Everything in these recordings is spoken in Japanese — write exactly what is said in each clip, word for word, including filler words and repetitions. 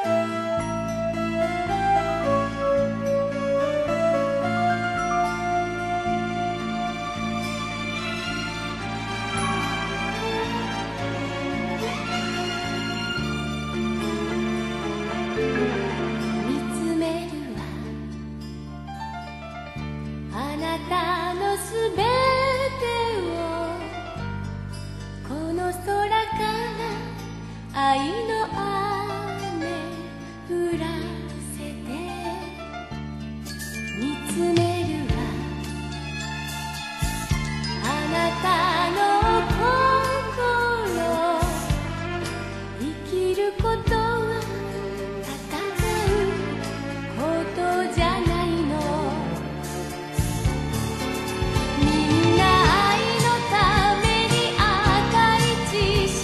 愛の雨降らせて見つめるわあなたの心生きることは戦うことじゃないのみんな愛のために赤い血潮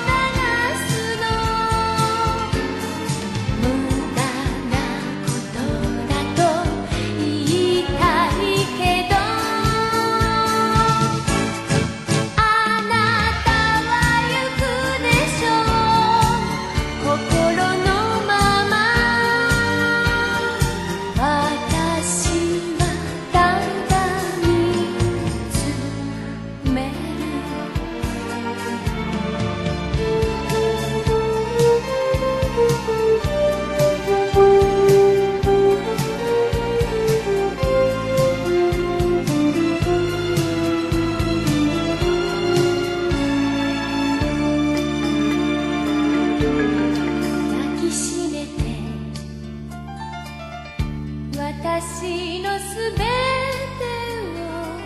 私のすべてを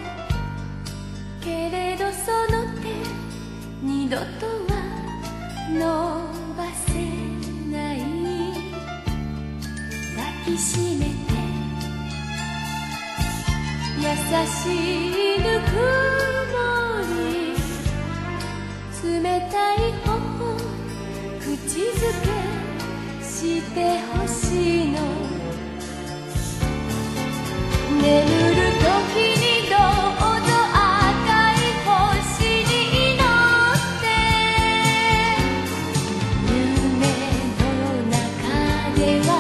けれどその手二度とは伸ばせない抱きしめて優しいぬくもり冷たい頬口づけしてほしいの眠る時にどうぞ赤い星に祈って夢の中では